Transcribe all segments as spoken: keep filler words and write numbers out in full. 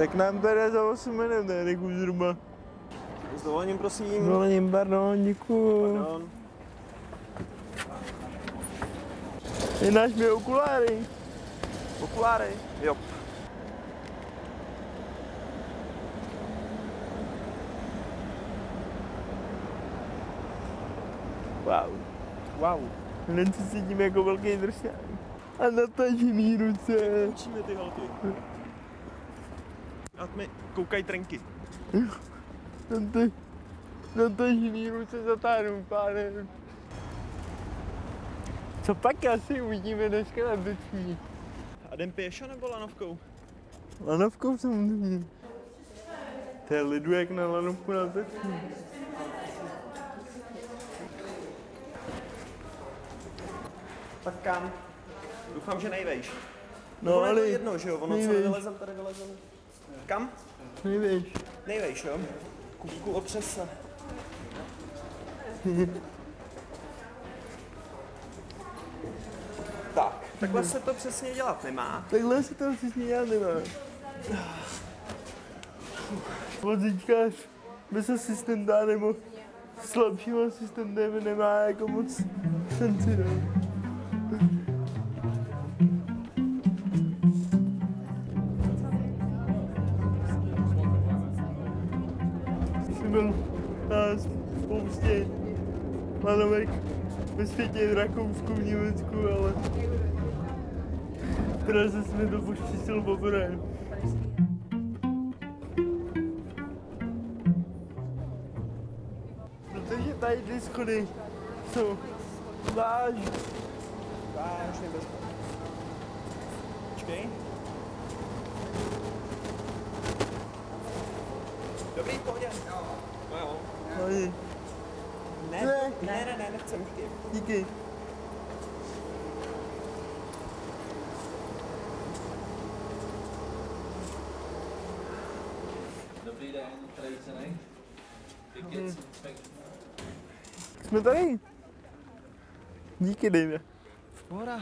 Tak nám tady za osm minut, tak už zhruba. S dovolením, prosím. S dovolením, pardon, děkuju. Pardon. Nedáš mi okuláry? Okuláry? Jo. Wow. Wow. Hned se cítím jako velký drsňák. A natažený ruce. Učíme ty holky. A mi koukaj trenky. Natažený ruce zatáhnou pádem. Co pak asi uvidíme dneska na točí? A jdem pěšo nebo lanovkou? Lanovkou samozřejmě. To je lidu jak na lanovku na točí. Tak kam? Doufám, že nejvejš. No ale... ale... je to jedno, že jo? Ono co nevylezem, tady vylezem. Kam? Nejvíš. Nejvejš, jo? Kuku, opřes se. Tak, takhle se to přesně dělat nemá. Takhle se to přesně dělat nemá. Vozíčkář bez asistenta nebo slabším asistentem nemá jako moc šanci, no. Jsem byl na spoustě lanovek ve světě, v Rakousku, v Německu, ale v Praze jsme to poštěstilo poprvé. Protože tady ty schody jsou váž. Váž nebezpečné. Počkej. Dobrý, pohodě. No jo. Tady. Ne, ne, ne, ne, ne, nechcem, díky. Díky. Dobrý den, tady cenek. Tickets, Jsme tady. Díky, Dave. Pohoda.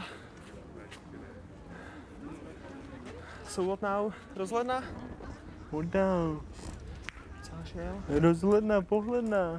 So what now? Rozhledna? Hodám. Co šel? Rozhledna, pohledna.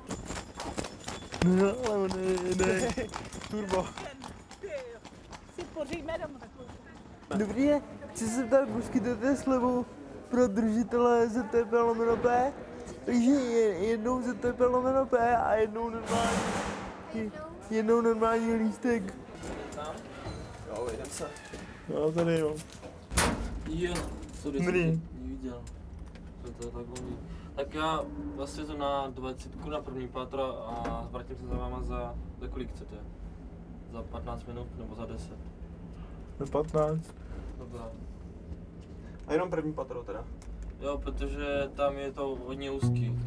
No, ale ne, ne. Turbo. Si pořiďme domů takovou. Dobrý je, chci se ptát, poskytujete slevu pro držitele Z T P lomeno P? Takže jednou Z T P lomeno P a jednou normální, jednou normální lístek. Jo, jdem se. No, tady jo. Jo, sorry, Dobrý. jsem to neviděl. To, to je tak volný. Tak já vlastně jdu na dvacítku na první patro a vrátím se za váma za, za kolik chcete? Za patnáct minut nebo za deset? Za patnáct. Dobrá. A jenom první patro teda. Jo, protože tam je to hodně úzký.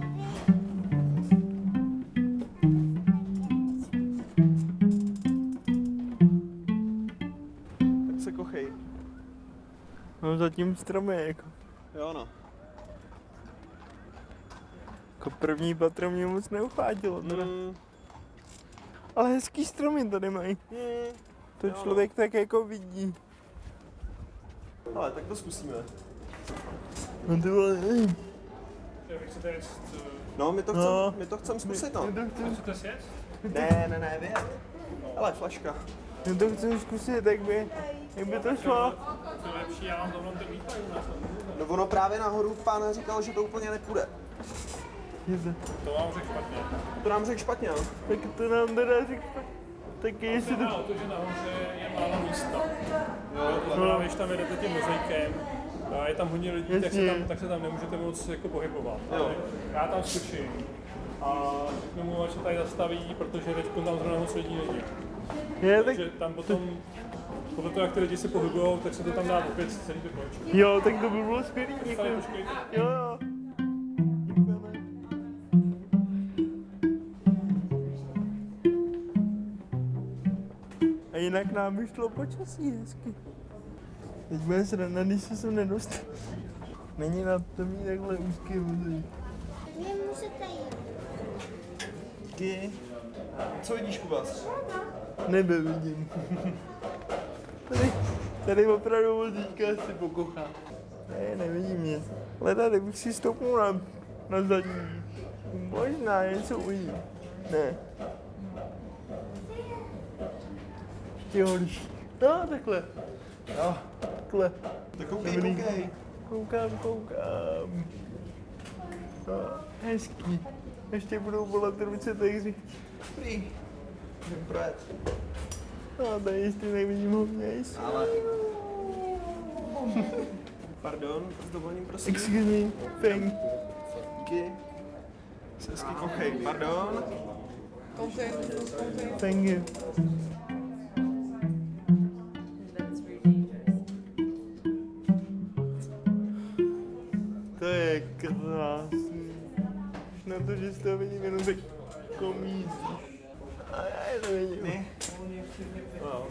Tak se kochej. No zatím stromy jako. Jo no. Jako první patro mě moc neuchvátilo teda. Mm. Ale hezký stromy tady mají. Mm. To Jo. člověk tak jako vidí. Ale tak to zkusíme. No ty vole, ej. No, my to No. chcem, my to chcem zkusit, no. My to chcem, Ne, ne, ne, vyjet. Hele, flaška. my to chcem zkusit, jak by, jak by to šlo. To je lepší, já mám dovolím ten výklad u nás. No ono právě nahoru pán říkal, že to úplně nepůjde. To vám řekl špatně. To nám řekl špatně, no. Tak to nám teda řekl. Tak jestli to... No, to, že nahoře je málo místa. Jo, to znamená, když tam jedete tím mozaikem, a je tam hodně lidí, tak se, tam, tak se tam nemůžete moc jako pohybovat. Jo. Já tam skočím a řeknu mu, ať se tady zastaví, protože teď tam zrovna moc lidí není. Je, tak... Takže tam potom, podle toho, jak ty lidi se pohybujou, tak se to tam dá opět celý dokončit. Jo, tak to by bylo skvělý, Tady děkuji. počkejte. Jo, jo. Děkujeme. A jinak nám vyšlo počasí hezky. Teď bude sranda, když se sem nedostal. Není na to mít takhle úzký vozík. Vy můžete jít. Díky. Co vidíš, Kubas? Nebe vidím. Tady, tady opravdu vozíčka si pokochá. je, nevidím nic. Ale tady bych si stoupnul na, na zadní. Možná něco uvidím. Ne. Ještě holíš. No, takhle. No, takhle. Tak koukej, Dobrý. koukej. Koukám, koukám. No, hezký. Ještě budou bolet ruce, takže... Dobrý. Jdem projet. No, tady ještě nevidím hodně. Ale... Pardon, s dovolením prosím. Excuse me, thank. Díky. Se hezky koukej, pardon. Thank you. To je krásný. Na to, že z toho vidím jenom tak komízíš. A já je nevidím. Ne. Wow.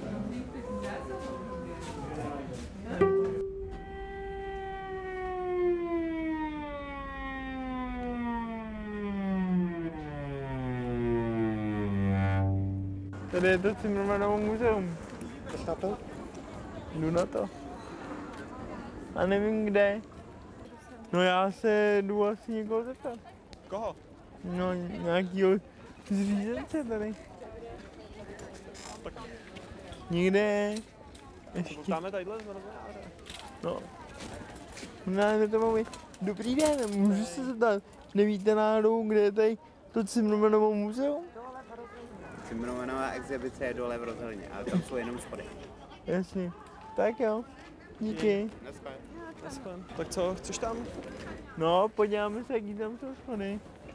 Tady je to Cimrmanovo muzeum. Jdeš na to? Jdu na to. A nevím kde. No já se jdu asi někoho zeptat. Koho? No nějakýho zřízence tady. Tak Někde ještě. dáme tadyhle z rozhodáře. No. Ne, to mám Dobrý den, můžu se zeptat, nevíte náhodou, kde je tady to Cimrmanovo muzeum? Cimrmanová exibice je dole v rozhledně, ale tam jsou jenom schody. Jasně. Tak jo. Díky. Naschle. Tak co, chceš tam? No, podíváme se, jaký tam jsou schody.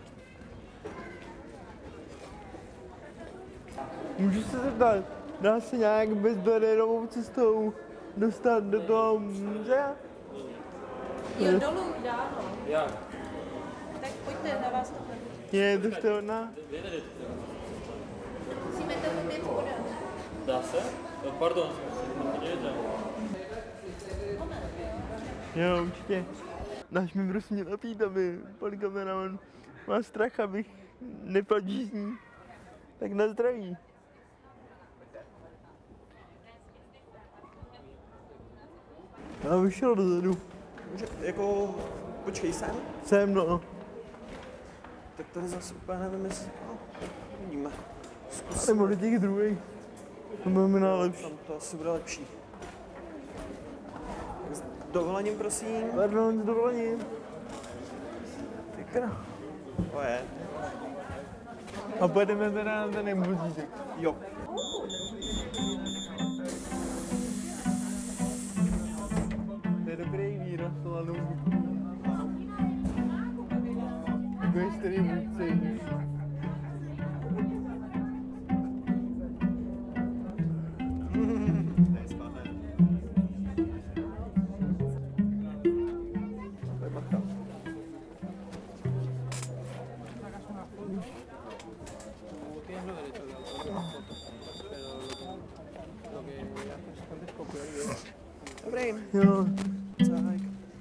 Můžu se zeptat, dá se nějak bezbariérovou cestou dostat do toho muzea? Jo, dolů dá, no. Jak? Tak pojďte, na vás to bude. Je to šťovná? Musíme to jít podat. Dá se? No, pardon, podívejte. Jo, určitě. Dáš mi prostě napít, aby pan kameraman má strach, abych nepadl z ní. Tak na zdraví. Já vyšel dozadu. Může, jako, počkej sem. Jsem, no. Tak tady zase úplně nevím, jestli... No, vidíme. Zkus. Nebo do těch druhých. To bude mi nejlepší. Tam to asi bude lepší. Tak s dovolením, prosím. Pardon, s dovolením. Ty krá. To je. A pojedeme teda na ten vozíček. Jo. To je dobrý výraz, to ano. Takový starý vůdce. To je spadné. To je matka. Dobrý. Jo. Tak.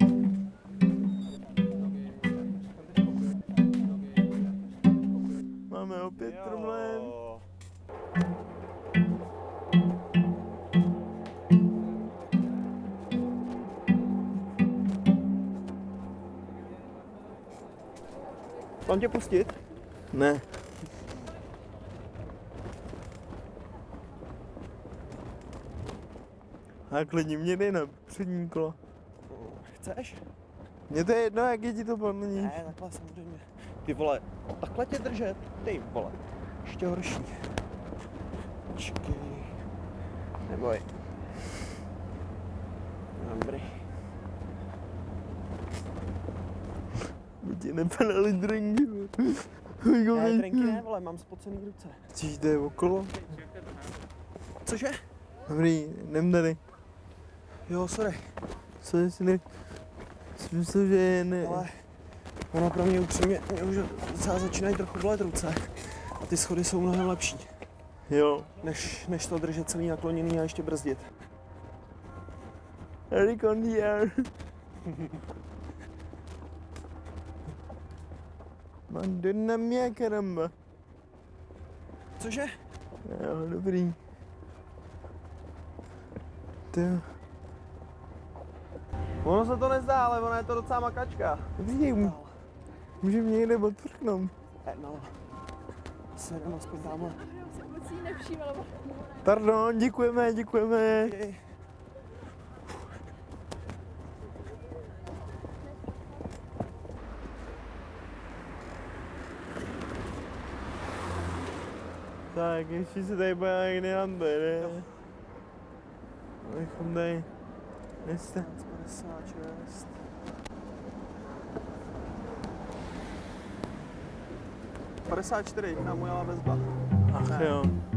Máme opět problém. Jo. Mám tě pustit? Ne. A klidně mě dej na přední kolo. Chceš? Mně to je jedno, jak je ti to podle ní. Ne, takhle samozřejmě. Ty vole, takhle tě držet? Ty vole, ještě horší. Počkej. Neboj. Dobrý. By ti nepadaly drinky. Ne, drinky ne, vole, mám spocený ruce. Chceš jde okolo? Cože? Dobrý, jdem tady. Jo, sorry. Co jsi ne... Jsi myslel, že ne... Ale ono pro mě upřímně, mě už docela začínají trochu bolet ruce. A ty schody jsou mnohem lepší, Jo. než, než to držet celý nakloněný a ještě brzdit. Eric on the air. Madonna mia caramba. Cože? Jo, dobrý. To jo. Ono se to nezdá, ale ona je to docela makačka. Vidíš, můžeme někde odprchnout. No, se jdeme aspoň tamhle. Moc jí nevšímala. Pardon, děkujeme, děkujeme. Okay. Tak, ještě se tady bude někde jinde, ne? Abychom tady neste. padesát šest. padesát čtyři, tam ujela bezba. Ach jo.